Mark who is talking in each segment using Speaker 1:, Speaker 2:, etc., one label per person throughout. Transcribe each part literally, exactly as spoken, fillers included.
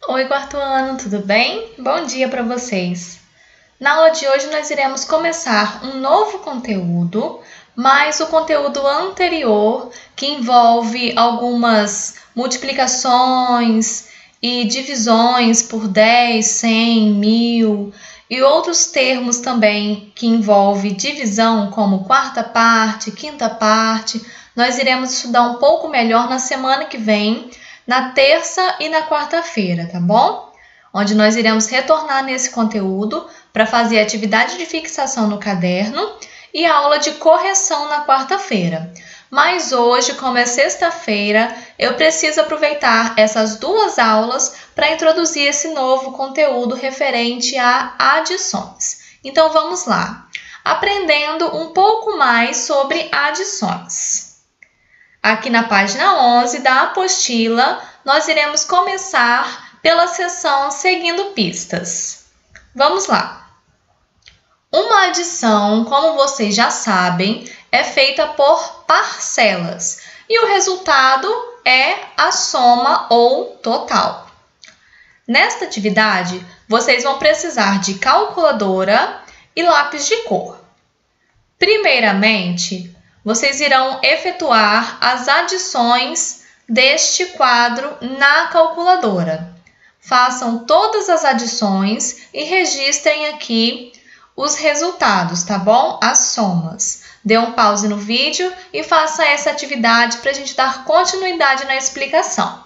Speaker 1: Oi, quarto ano, tudo bem? Bom dia para vocês! Na aula de hoje nós iremos começar um novo conteúdo, mas o conteúdo anterior, que envolve algumas multiplicações e divisões por dez, cem, mil e outros termos também que envolvem divisão, como quarta parte, quinta parte, nós iremos estudar um pouco melhor na semana que vem, na terça e na quarta-feira, tá bom? Onde nós iremos retornar nesse conteúdo para fazer a atividade de fixação no caderno e a aula de correção na quarta-feira. Mas hoje, como é sexta-feira, eu preciso aproveitar essas duas aulas para introduzir esse novo conteúdo referente a adições. Então vamos lá, aprendendo um pouco mais sobre adições. Aqui na página onze da apostila, nós iremos começar pela seção Seguindo Pistas. Vamos lá! Uma adição, como vocês já sabem, é feita por parcelas e o resultado é a soma ou total. Nesta atividade, vocês vão precisar de calculadora e lápis de cor. Primeiramente, vocês irão efetuar as adições deste quadro na calculadora. Façam todas as adições e registrem aqui os resultados, tá bom? As somas. Dê um pause no vídeo e faça essa atividade para a gente dar continuidade na explicação.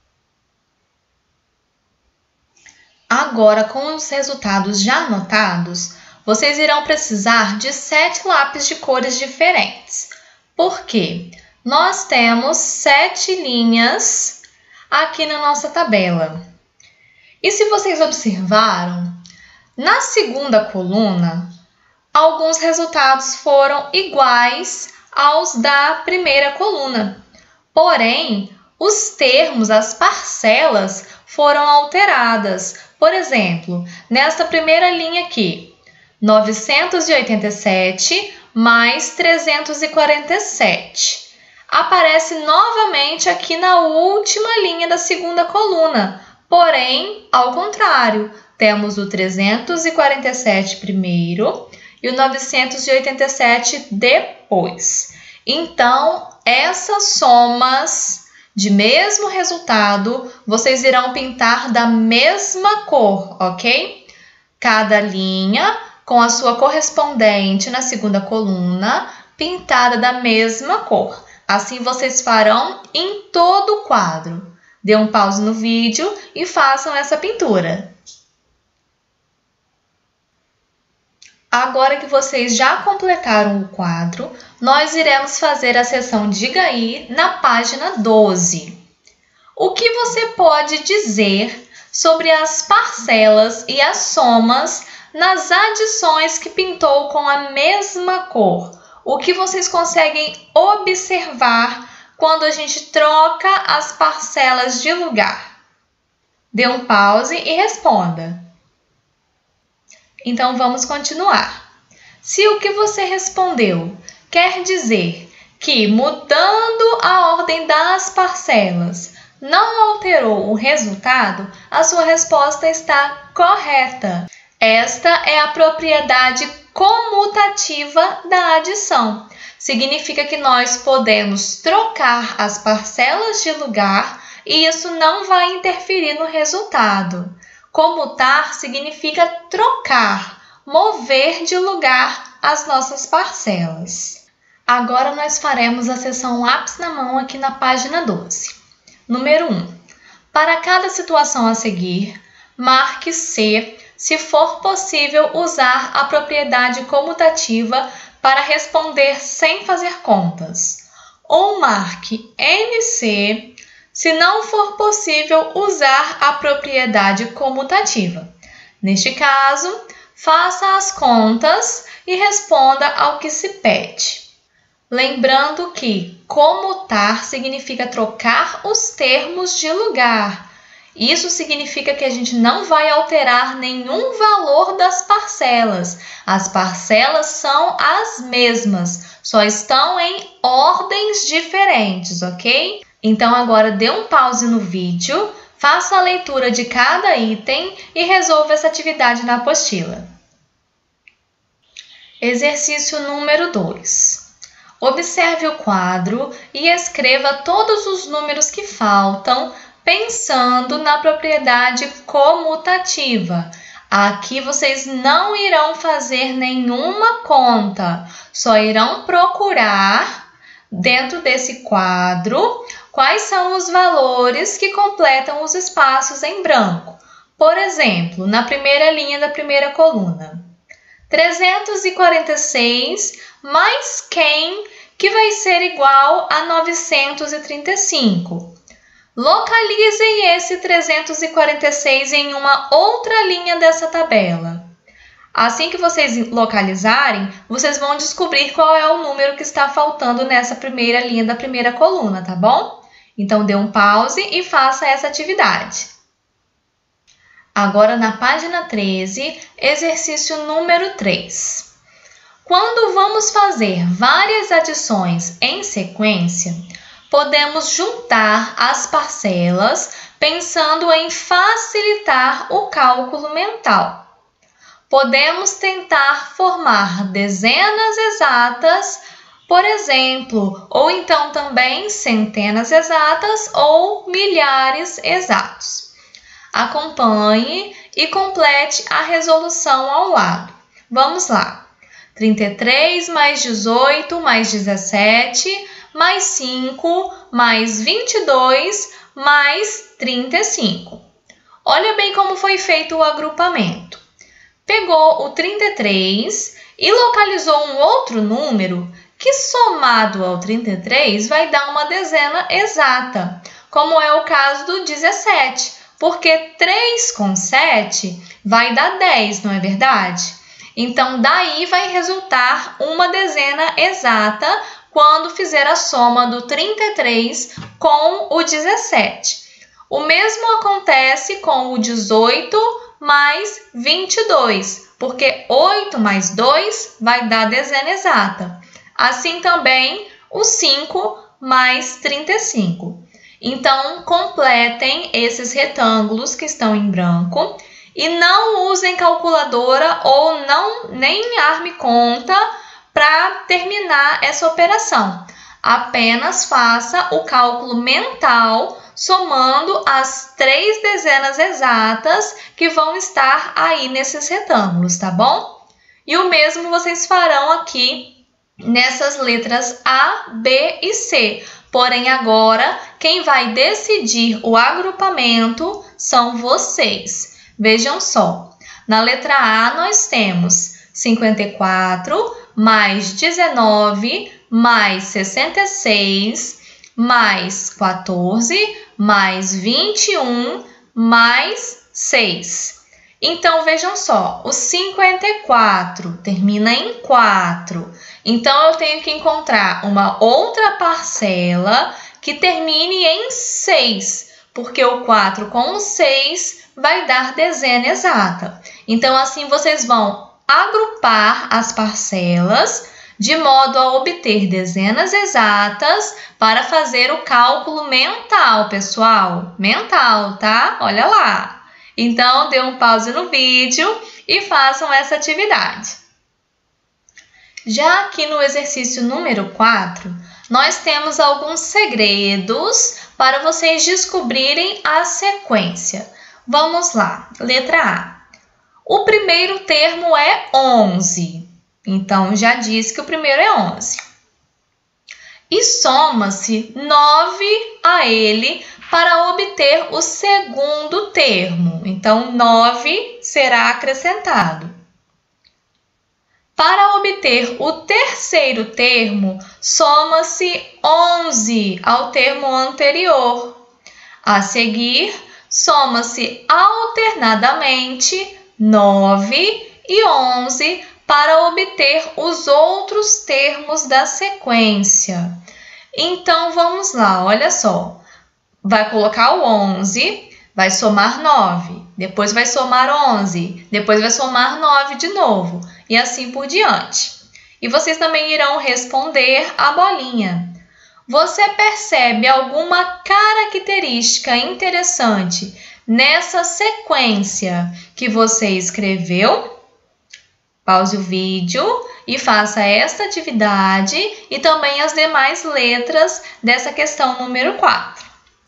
Speaker 1: Agora, com os resultados já anotados, vocês irão precisar de sete lápis de cores diferentes. Por quê? Nós temos sete linhas aqui na nossa tabela. E se vocês observaram, na segunda coluna, alguns resultados foram iguais aos da primeira coluna. Porém, os termos, as parcelas, foram alteradas. Por exemplo, nesta primeira linha aqui, novecentos e oitenta e sete mais trezentos e quarenta e sete. Aparece novamente aqui na última linha da segunda coluna, porém, ao contrário, temos o trezentos e quarenta e sete primeiro e o novecentos e oitenta e sete depois. Então, essas somas de mesmo resultado, vocês irão pintar da mesma cor, ok? Cada linha com a sua correspondente na segunda coluna, pintada da mesma cor. Assim vocês farão em todo o quadro. Dê um pause no vídeo e façam essa pintura. Agora que vocês já completaram o quadro, nós iremos fazer a seção Diga Aí na página doze. O que você pode dizer sobre as parcelas e as somas nas adições que pintou com a mesma cor? O que vocês conseguem observar quando a gente troca as parcelas de lugar? Dê um pause e responda. Então, vamos continuar. Se o que você respondeu quer dizer que, mudando a ordem das parcelas, não alterou o resultado, a sua resposta está correta. Esta é a propriedade comutativa da adição. Significa que nós podemos trocar as parcelas de lugar e isso não vai interferir no resultado. Comutar significa trocar, mover de lugar as nossas parcelas. Agora nós faremos a seção Lápis na Mão aqui na página doze. Número um. Para cada situação a seguir, marque C se for possível usar a propriedade comutativa para responder sem fazer contas. Ou marque N C se não for possível usar a propriedade comutativa. Neste caso, faça as contas e responda ao que se pede. Lembrando que comutar significa trocar os termos de lugar. Isso significa que a gente não vai alterar nenhum valor das parcelas. As parcelas são as mesmas, só estão em ordens diferentes, ok? Então, agora dê um pause no vídeo, Faça a leitura de cada item e resolva essa atividade na apostila. Exercício número dois. Observe o quadro e escreva todos os números que faltam, pensando na propriedade comutativa. Aqui vocês não irão fazer nenhuma conta, só irão procurar dentro desse quadro quais são os valores que completam os espaços em branco. Por exemplo, na primeira linha da primeira coluna, trezentos e quarenta e seis mais quem, que vai ser igual a novecentos e trinta e cinco. Localizem esse trezentos e quarenta e seis em uma outra linha dessa tabela. Assim que vocês localizarem, vocês vão descobrir qual é o número que está faltando nessa primeira linha da primeira coluna, tá bom? Então, dê um pause e faça essa atividade. Agora, na página treze, exercício número três. Quando vamos fazer várias adições em sequência, podemos juntar as parcelas pensando em facilitar o cálculo mental. Podemos tentar formar dezenas exatas, por exemplo, ou então também centenas exatas ou milhares exatos. Acompanhe e complete a resolução ao lado. Vamos lá. trinta e três mais dezoito mais dezessete mais cinco mais vinte e dois mais trinta e cinco. Olha bem como foi feito o agrupamento. Pegou o trinta e três e localizou um outro número que, somado ao trinta e três, vai dar uma dezena exata, como é o caso do dezessete, porque três com sete vai dar dez, não é verdade? Então, daí vai resultar uma dezena exata quando fizer a soma do trinta e três com o dezessete. O mesmo acontece com o dezoito mais vinte e dois, porque oito mais dois vai dar dezena exata. Assim também o cinco mais trinta e cinco. Então, completem esses retângulos que estão em branco e não usem calculadora ou não, nem arme conta para terminar essa operação. Apenas faça o cálculo mental somando as três dezenas exatas que vão estar aí nesses retângulos, tá bom? E o mesmo vocês farão aqui nessas letras A, B e C. Porém, agora, quem vai decidir o agrupamento são vocês. Vejam só, na letra A nós temos cinquenta e quatro mais dezenove mais sessenta e seis mais quatorze mais vinte e um mais seis. Então, vejam só, o cinquenta e quatro termina em quatro. Então, eu tenho que encontrar uma outra parcela que termine em seis, porque o quatro com o seis vai dar dezena exata. Então, assim, vocês vão agrupar as parcelas de modo a obter dezenas exatas para fazer o cálculo mental, pessoal. Mental, tá? Olha lá. Então, dê um pause no vídeo e façam essa atividade. Já aqui no exercício número quatro, nós temos alguns segredos para vocês descobrirem a sequência. Vamos lá. Letra A. O primeiro termo é onze. Então, já disse que o primeiro é onze. E soma-se nove a ele para obter o segundo termo. Então, nove será acrescentado. Para obter o terceiro termo, soma-se onze ao termo anterior. A seguir, soma-se alternadamente nove e onze para obter os outros termos da sequência. Então, vamos lá, olha só. Vai colocar o onze, vai somar nove, depois vai somar onze, depois vai somar nove de novo, e assim por diante. E vocês também irão responder a bolinha. Você percebe alguma característica interessante nessa sequência que você escreveu? Pause o vídeo e faça esta atividade e também as demais letras dessa questão número quatro.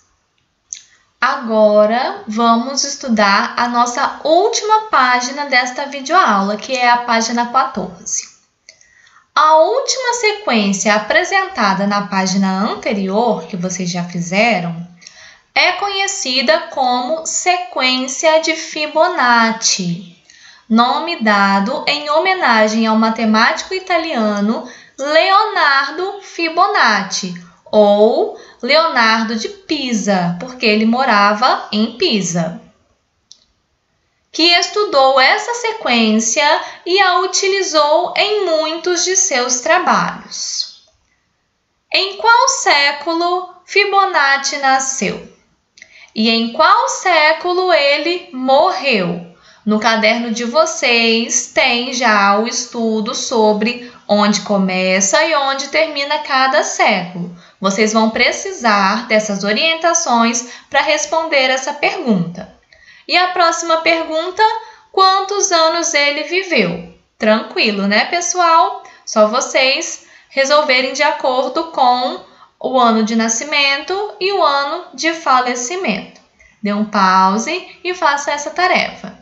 Speaker 1: Agora, vamos estudar a nossa última página desta videoaula, que é a página quatorze. A última sequência apresentada na página anterior, que vocês já fizeram, é conhecida como sequência de Fibonacci, nome dado em homenagem ao matemático italiano Leonardo Fibonacci, ou Leonardo de Pisa, porque ele morava em Pisa, que estudou essa sequência e a utilizou em muitos de seus trabalhos. Em qual século Fibonacci nasceu? E em qual século ele morreu? No caderno de vocês tem já o estudo sobre onde começa e onde termina cada século. Vocês vão precisar dessas orientações para responder essa pergunta. E a próxima pergunta, quantos anos ele viveu? Tranquilo, né, pessoal? Só vocês resolverem de acordo com o ano de nascimento e o ano de falecimento. Dê um pause e faça essa tarefa.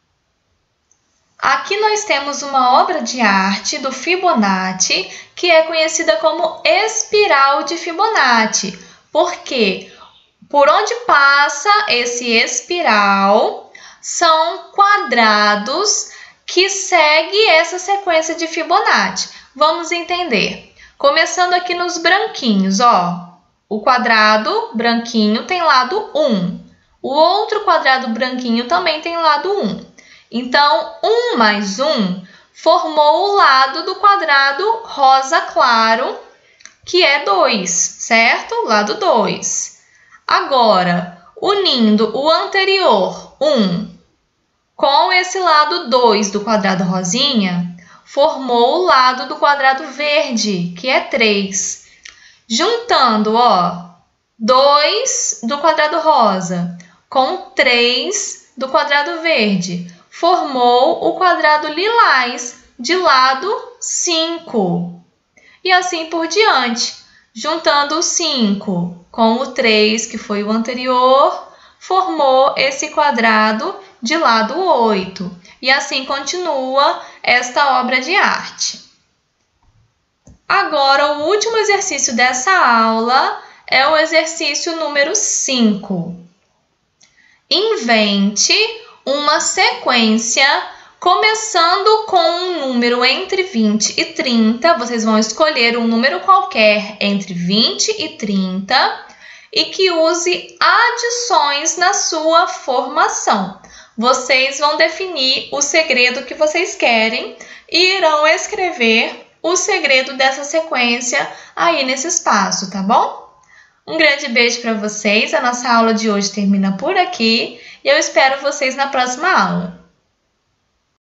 Speaker 1: Aqui nós temos uma obra de arte do Fibonacci, que é conhecida como espiral de Fibonacci. Por quê? Por onde passa esse espiral são quadrados que seguem essa sequência de Fibonacci. Vamos entender. Começando aqui nos branquinhos, ó. O quadrado branquinho tem lado um. O outro quadrado branquinho também tem lado um. Então, um mais um formou o lado do quadrado rosa claro, que é dois, certo? Lado dois. Agora, unindo o anterior, um, com esse lado dois do quadrado rosinha, formou o lado do quadrado verde, que é três. Juntando, ó, dois do quadrado rosa com três do quadrado verde, formou o quadrado lilás, de lado cinco. E assim por diante, juntando o cinco com o três, que foi o anterior, formou esse quadrado de lado oito. E assim continua esta obra de arte. Agora, o último exercício dessa aula é o exercício número cinco. Invente uma sequência começando com um número entre vinte e trinta. Vocês vão escolher um número qualquer entre vinte e trinta e que use adições na sua formação. Vocês vão definir o segredo que vocês querem e irão escrever o segredo dessa sequência aí nesse espaço, tá bom? Um grande beijo para vocês. A nossa aula de hoje termina por aqui e eu espero vocês na próxima aula.